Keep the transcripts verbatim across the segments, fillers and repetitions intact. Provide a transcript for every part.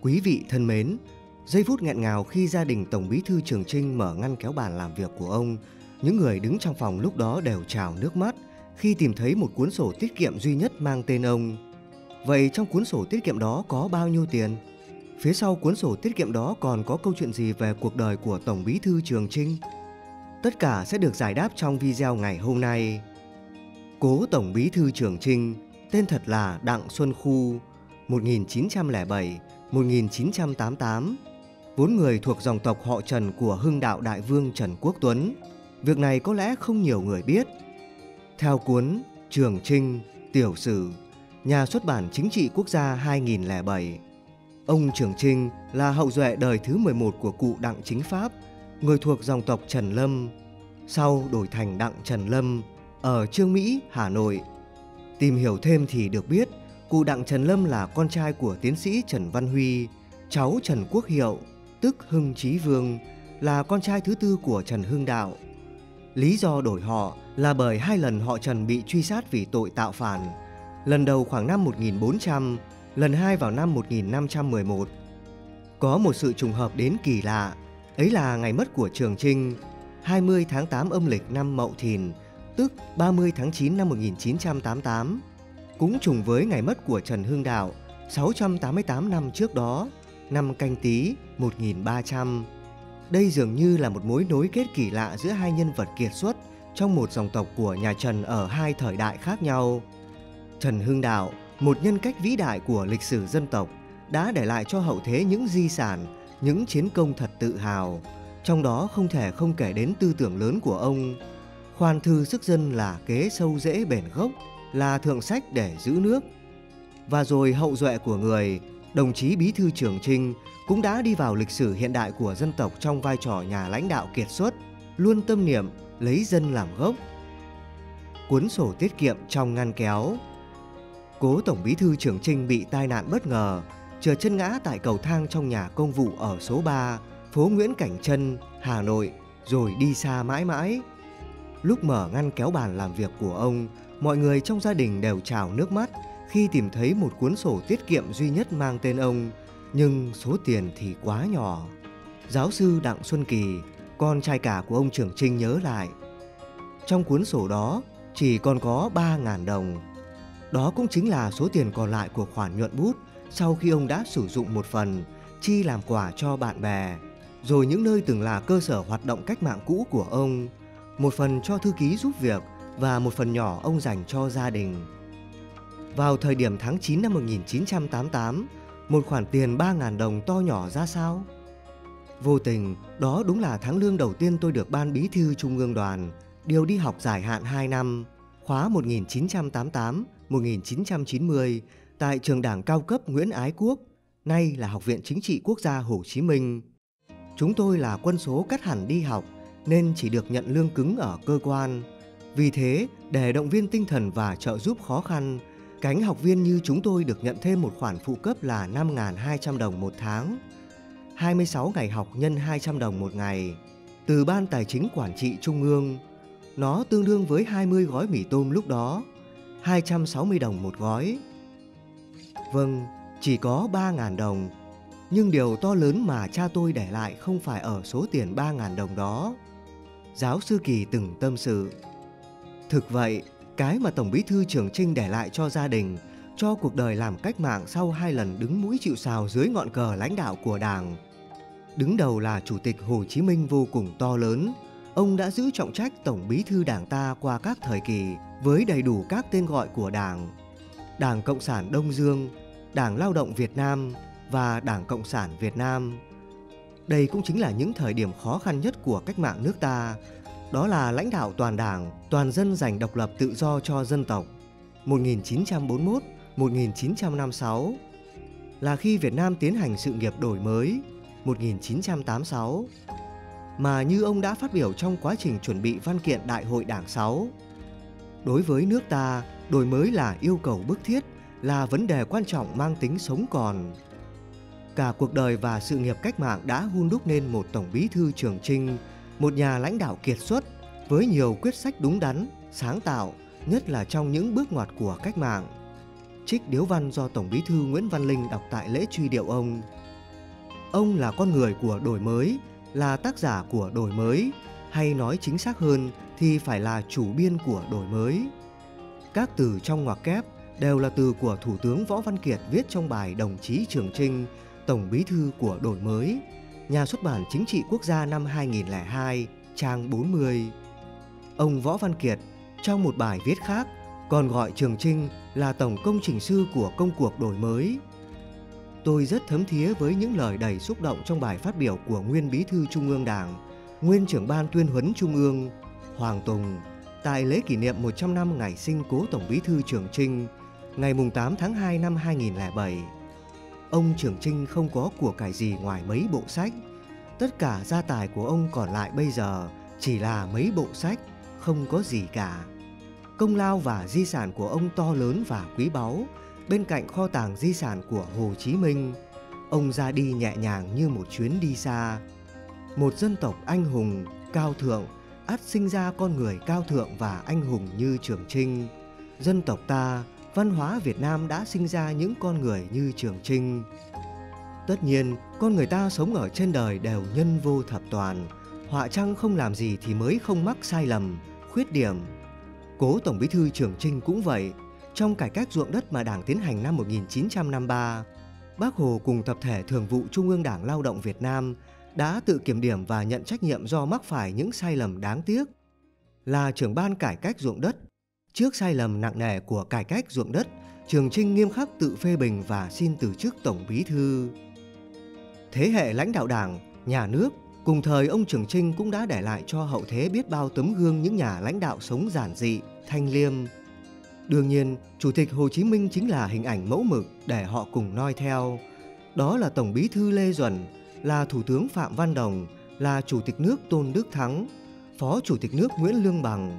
Quý vị thân mến, giây phút nghẹn ngào khi gia đình Tổng Bí thư Trường Chinh mở ngăn kéo bàn làm việc của ông, những người đứng trong phòng lúc đó đều trào nước mắt khi tìm thấy một cuốn sổ tiết kiệm duy nhất mang tên ông. Vậy trong cuốn sổ tiết kiệm đó có bao nhiêu tiền? Phía sau cuốn sổ tiết kiệm đó còn có câu chuyện gì về cuộc đời của Tổng Bí thư Trường Chinh? Tất cả sẽ được giải đáp trong video ngày hôm nay. Cố Tổng Bí thư Trường Chinh, tên thật là Đặng Xuân Khu, một nghìn chín trăm lẻ bảy đến một nghìn chín trăm tám mươi tám, vốn người thuộc dòng tộc họ Trần của Hưng Đạo Đại Vương Trần Quốc Tuấn. Việc này có lẽ không nhiều người biết. Theo cuốn Trường Chinh, Tiểu Sử, nhà xuất bản Chính trị Quốc gia hai nghìn lẻ bảy, ông Trường Chinh là hậu duệ đời thứ mười một của cụ Đặng Chính Pháp, người thuộc dòng tộc Trần Lâm, sau đổi thành Đặng Trần Lâm, ở Chương Mỹ, Hà Nội. Tìm hiểu thêm thì được biết, cụ Đặng Trần Lâm là con trai của tiến sĩ Trần Văn Huy, cháu Trần Quốc Hiệu, tức Hưng Chí Vương, là con trai thứ tư của Trần Hưng Đạo. Lý do đổi họ là bởi hai lần họ Trần bị truy sát vì tội tạo phản, lần đầu khoảng năm một nghìn bốn trăm, lần hai vào năm một nghìn năm trăm mười một. Có một sự trùng hợp đến kỳ lạ, ấy là ngày mất của Trường Chinh, hai mươi tháng tám âm lịch năm Mậu Thìn, tức ba mươi tháng chín năm một nghìn chín trăm tám mươi tám, cũng trùng với ngày mất của Trần Hưng Đạo sáu trăm tám mươi tám năm trước đó, năm Canh Tý một nghìn ba trăm. Đây dường như là một mối nối kết kỳ lạ giữa hai nhân vật kiệt xuất trong một dòng tộc của nhà Trần ở hai thời đại khác nhau. Trần Hưng Đạo, một nhân cách vĩ đại của lịch sử dân tộc, đã để lại cho hậu thế những di sản, những chiến công thật tự hào. Trong đó không thể không kể đến tư tưởng lớn của ông: khoan thư sức dân là kế sâu rễ bền gốc, là thượng sách để giữ nước. Và rồi hậu duệ của người, đồng chí Bí thư Trường Chinh, cũng đã đi vào lịch sử hiện đại của dân tộc trong vai trò nhà lãnh đạo kiệt xuất, luôn tâm niệm lấy dân làm gốc. Cuốn sổ tiết kiệm trong ngăn kéo. Cố Tổng Bí thư Trường Chinh bị tai nạn bất ngờ, trượt chân ngã tại cầu thang trong nhà công vụ ở số ba, phố Nguyễn Cảnh Trân, Hà Nội, rồi đi xa mãi mãi. Lúc mở ngăn kéo bàn làm việc của ông, mọi người trong gia đình đều trào nước mắt khi tìm thấy một cuốn sổ tiết kiệm duy nhất mang tên ông, nhưng số tiền thì quá nhỏ. Giáo sư Đặng Xuân Kỳ, con trai cả của ông Trường Chinh nhớ lại, trong cuốn sổ đó chỉ còn có ba nghìn đồng. Đó cũng chính là số tiền còn lại của khoản nhuận bút sau khi ông đã sử dụng một phần chi làm quà cho bạn bè, rồi những nơi từng là cơ sở hoạt động cách mạng cũ của ông, một phần cho thư ký giúp việc và một phần nhỏ ông dành cho gia đình. Vào thời điểm tháng chín năm một nghìn chín trăm tám mươi tám, một khoản tiền ba nghìn đồng to nhỏ ra sao? Vô tình, đó đúng là tháng lương đầu tiên tôi được Ban Bí thư Trung ương Đoàn điều đi học dài hạn hai năm, khóa một nghìn chín trăm tám mươi tám đến một nghìn chín trăm chín mươi tại trường Đảng cao cấp Nguyễn Ái Quốc, nay là Học viện Chính trị Quốc gia Hồ Chí Minh. Chúng tôi là quân số cắt hẳn đi học nên chỉ được nhận lương cứng ở cơ quan. Vì thế, để động viên tinh thần và trợ giúp khó khăn, cánh học viên như chúng tôi được nhận thêm một khoản phụ cấp là năm nghìn hai trăm đồng một tháng, hai mươi sáu ngày học nhân hai trăm đồng một ngày, từ Ban Tài chính Quản trị Trung ương. Nó tương đương với hai mươi gói mì tôm lúc đó, hai trăm sáu mươi đồng một gói. Vâng, chỉ có ba nghìn đồng, nhưng điều to lớn mà cha tôi để lại không phải ở số tiền ba nghìn đồng đó. Giáo sư Kỳ từng tâm sự, thực vậy, cái mà Tổng Bí thư Trường Chinh để lại cho gia đình, cho cuộc đời làm cách mạng sau hai lần đứng mũi chịu sào dưới ngọn cờ lãnh đạo của Đảng. Đứng đầu là Chủ tịch Hồ Chí Minh vô cùng to lớn. Ông đã giữ trọng trách Tổng Bí thư Đảng ta qua các thời kỳ với đầy đủ các tên gọi của Đảng: Đảng Cộng sản Đông Dương, Đảng Lao động Việt Nam và Đảng Cộng sản Việt Nam. Đây cũng chính là những thời điểm khó khăn nhất của cách mạng nước ta. Đó là lãnh đạo toàn Đảng, toàn dân giành độc lập tự do cho dân tộc một nghìn chín trăm bốn mươi mốt đến một nghìn chín trăm năm mươi sáu, là khi Việt Nam tiến hành sự nghiệp đổi mới một nghìn chín trăm tám mươi sáu. Mà như ông đã phát biểu trong quá trình chuẩn bị văn kiện Đại hội Đảng sáu, đối với nước ta, đổi mới là yêu cầu bức thiết, là vấn đề quan trọng mang tính sống còn. Cả cuộc đời và sự nghiệp cách mạng đã hun đúc nên một Tổng Bí thư Trường Chinh, một nhà lãnh đạo kiệt xuất với nhiều quyết sách đúng đắn, sáng tạo, nhất là trong những bước ngoặt của cách mạng. Trích điếu văn do Tổng Bí thư Nguyễn Văn Linh đọc tại lễ truy điệu ông: Ông là con người của đổi mới, là tác giả của đổi mới, hay nói chính xác hơn thì phải là chủ biên của đổi mới. Các từ trong ngoặc kép đều là từ của Thủ tướng Võ Văn Kiệt viết trong bài Đồng chí Trường Chinh, Tổng Bí thư của đổi mới, Nhà xuất bản Chính trị Quốc gia năm hai nghìn không trăm lẻ hai, trang bốn mươi. Ông Võ Văn Kiệt trong một bài viết khác còn gọi Trường Chinh là tổng công trình sư của công cuộc đổi mới. Tôi rất thấm thía với những lời đầy xúc động trong bài phát biểu của nguyên Bí thư Trung ương Đảng, nguyên trưởng ban tuyên huấn Trung ương Hoàng Tùng tại lễ kỷ niệm một trăm năm ngày sinh cố Tổng Bí thư Trường Chinh, ngày tám tháng hai năm hai nghìn không trăm lẻ bảy. Ông Trường Chinh không có của cải gì ngoài mấy bộ sách. Tất cả gia tài của ông còn lại bây giờ chỉ là mấy bộ sách, không có gì cả. Công lao và di sản của ông to lớn và quý báu. Bên cạnh kho tàng di sản của Hồ Chí Minh, ông ra đi nhẹ nhàng như một chuyến đi xa. Một dân tộc anh hùng, cao thượng, ắt sinh ra con người cao thượng và anh hùng như Trường Chinh. Dân tộc ta, văn hóa Việt Nam đã sinh ra những con người như Trường Chinh. Tất nhiên, con người ta sống ở trên đời đều nhân vô thập toàn. Họa chăng không làm gì thì mới không mắc sai lầm, khuyết điểm. Cố Tổng Bí thư Trường Chinh cũng vậy. Trong cải cách ruộng đất mà Đảng tiến hành năm một nghìn chín trăm năm mươi ba, Bác Hồ cùng tập thể Thường vụ Trung ương Đảng Lao động Việt Nam đã tự kiểm điểm và nhận trách nhiệm do mắc phải những sai lầm đáng tiếc. Là trưởng ban cải cách ruộng đất, trước sai lầm nặng nề của cải cách ruộng đất, Trường Chinh nghiêm khắc tự phê bình và xin từ chức Tổng Bí thư. Thế hệ lãnh đạo Đảng, Nhà nước cùng thời ông Trường Chinh cũng đã để lại cho hậu thế biết bao tấm gương những nhà lãnh đạo sống giản dị, thanh liêm. Đương nhiên, Chủ tịch Hồ Chí Minh chính là hình ảnh mẫu mực để họ cùng noi theo. Đó là Tổng Bí thư Lê Duẩn, là Thủ tướng Phạm Văn Đồng, là Chủ tịch nước Tôn Đức Thắng, Phó Chủ tịch nước Nguyễn Lương Bằng.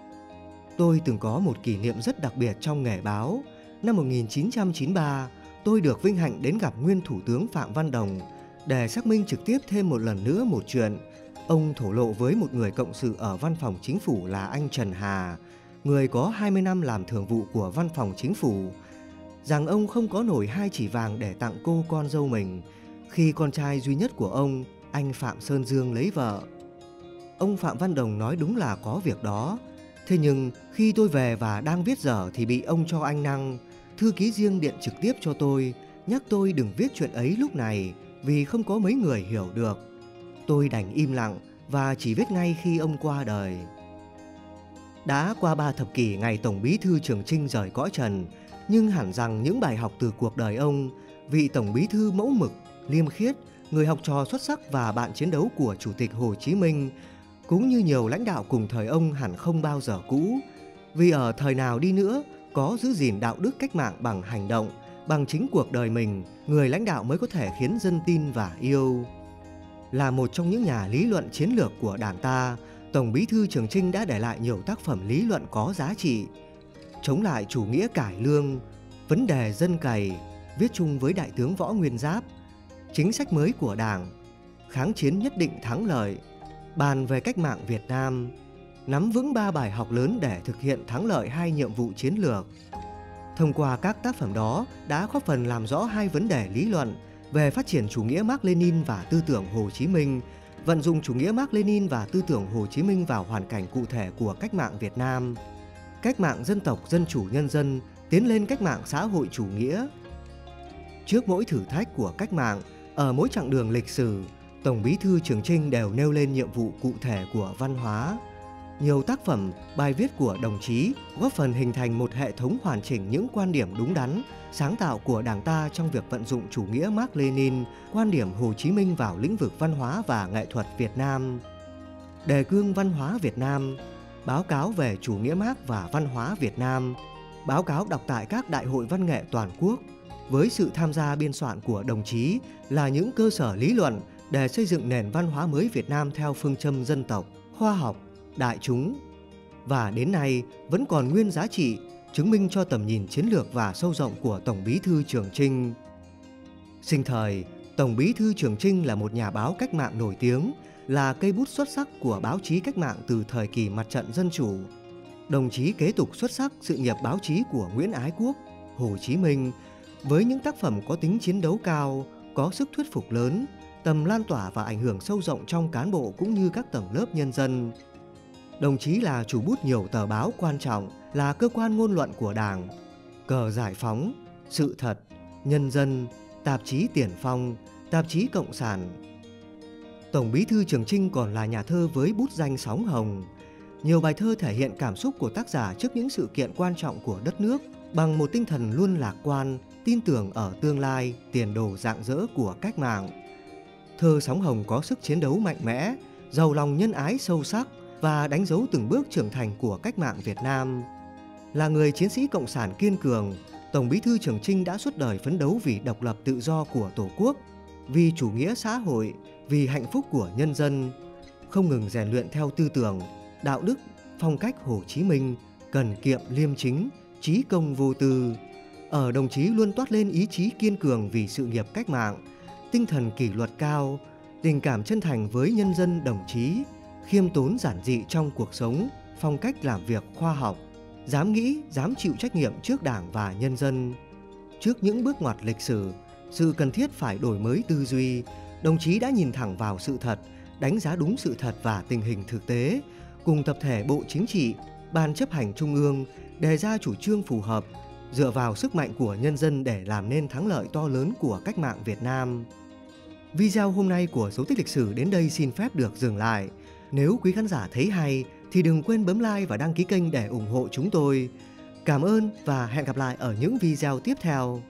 Tôi từng có một kỷ niệm rất đặc biệt trong nghề báo. Năm một nghìn chín trăm chín mươi ba, tôi được vinh hạnh đến gặp nguyên Thủ tướng Phạm Văn Đồng để xác minh trực tiếp thêm một lần nữa một chuyện. Ông thổ lộ với một người cộng sự ở văn phòng chính phủ là anh Trần Hà, người có hai mươi năm làm thường vụ của văn phòng chính phủ, rằng ông không có nổi hai chỉ vàng để tặng cô con dâu mình khi con trai duy nhất của ông, anh Phạm Sơn Dương lấy vợ. Ông Phạm Văn Đồng nói đúng là có việc đó. Thế nhưng khi tôi về và đang viết dở thì bị ông cho anh Năng, thư ký riêng điện trực tiếp cho tôi, nhắc tôi đừng viết chuyện ấy lúc này vì không có mấy người hiểu được. Tôi đành im lặng và chỉ viết ngay khi ông qua đời. Đã qua ba thập kỷ ngày Tổng Bí thư Trường Chinh rời cõi trần, nhưng hẳn rằng những bài học từ cuộc đời ông, vị Tổng Bí thư mẫu mực, liêm khiết, người học trò xuất sắc và bạn chiến đấu của Chủ tịch Hồ Chí Minh, cũng như nhiều lãnh đạo cùng thời ông hẳn không bao giờ cũ. Vì ở thời nào đi nữa, có giữ gìn đạo đức cách mạng bằng hành động, bằng chính cuộc đời mình, người lãnh đạo mới có thể khiến dân tin và yêu. Là một trong những nhà lý luận chiến lược của Đảng ta, Tổng Bí thư Trường Chinh đã để lại nhiều tác phẩm lý luận có giá trị. Chống lại chủ nghĩa cải lương, vấn đề dân cày, viết chung với Đại tướng Võ Nguyên Giáp, chính sách mới của Đảng, kháng chiến nhất định thắng lợi, bàn về cách mạng Việt Nam, nắm vững ba bài học lớn để thực hiện thắng lợi hai nhiệm vụ chiến lược. Thông qua các tác phẩm đó đã góp phần làm rõ hai vấn đề lý luận về phát triển chủ nghĩa Mác Lênin và tư tưởng Hồ Chí Minh, vận dụng chủ nghĩa Mác Lênin và tư tưởng Hồ Chí Minh vào hoàn cảnh cụ thể của cách mạng Việt Nam, cách mạng dân tộc dân chủ nhân dân tiến lên cách mạng xã hội chủ nghĩa. Trước mỗi thử thách của cách mạng, ở mỗi chặng đường lịch sử, Tổng Bí thư Trường Chinh đều nêu lên nhiệm vụ cụ thể của văn hóa. Nhiều tác phẩm, bài viết của đồng chí góp phần hình thành một hệ thống hoàn chỉnh những quan điểm đúng đắn, sáng tạo của Đảng ta trong việc vận dụng chủ nghĩa Mác Lênin, quan điểm Hồ Chí Minh vào lĩnh vực văn hóa và nghệ thuật Việt Nam. Đề cương văn hóa Việt Nam, báo cáo về chủ nghĩa Mác và văn hóa Việt Nam, báo cáo đọc tại các đại hội văn nghệ toàn quốc, với sự tham gia biên soạn của đồng chí là những cơ sở lý luận để xây dựng nền văn hóa mới Việt Nam theo phương châm dân tộc, khoa học, đại chúng, và đến nay vẫn còn nguyên giá trị, chứng minh cho tầm nhìn chiến lược và sâu rộng của Tổng Bí thư Trường Chinh. Sinh thời, Tổng Bí thư Trường Chinh là một nhà báo cách mạng nổi tiếng, là cây bút xuất sắc của báo chí cách mạng từ thời kỳ mặt trận dân chủ. Đồng chí kế tục xuất sắc sự nghiệp báo chí của Nguyễn Ái Quốc, Hồ Chí Minh với những tác phẩm có tính chiến đấu cao, có sức thuyết phục lớn, tầm lan tỏa và ảnh hưởng sâu rộng trong cán bộ cũng như các tầng lớp nhân dân. Đồng chí là chủ bút nhiều tờ báo quan trọng, là cơ quan ngôn luận của Đảng. Cờ Giải Phóng, Sự Thật, Nhân Dân, tạp chí Tiền Phong, tạp chí Cộng sản. Tổng Bí thư Trường Chinh còn là nhà thơ với bút danh Sóng Hồng. Nhiều bài thơ thể hiện cảm xúc của tác giả trước những sự kiện quan trọng của đất nước bằng một tinh thần luôn lạc quan, tin tưởng ở tương lai, tiền đồ rạng rỡ của cách mạng. Thơ Sóng Hồng có sức chiến đấu mạnh mẽ, giàu lòng nhân ái sâu sắc và đánh dấu từng bước trưởng thành của cách mạng Việt Nam. Là người chiến sĩ cộng sản kiên cường, Tổng Bí thư Trường Chinh đã suốt đời phấn đấu vì độc lập tự do của Tổ quốc, vì chủ nghĩa xã hội, vì hạnh phúc của nhân dân, không ngừng rèn luyện theo tư tưởng, đạo đức, phong cách Hồ Chí Minh, cần kiệm liêm chính, chí công vô tư. Ở đồng chí luôn toát lên ý chí kiên cường vì sự nghiệp cách mạng, tinh thần kỷ luật cao, tình cảm chân thành với nhân dân đồng chí, khiêm tốn giản dị trong cuộc sống, phong cách làm việc khoa học, dám nghĩ, dám chịu trách nhiệm trước Đảng và nhân dân. Trước những bước ngoặt lịch sử, sự cần thiết phải đổi mới tư duy, đồng chí đã nhìn thẳng vào sự thật, đánh giá đúng sự thật và tình hình thực tế, cùng tập thể Bộ Chính trị, Ban chấp hành Trung ương đề ra chủ trương phù hợp, dựa vào sức mạnh của nhân dân để làm nên thắng lợi to lớn của cách mạng Việt Nam. Video hôm nay của Dấu tích lịch sử đến đây xin phép được dừng lại. Nếu quý khán giả thấy hay thì đừng quên bấm like và đăng ký kênh để ủng hộ chúng tôi. Cảm ơn và hẹn gặp lại ở những video tiếp theo.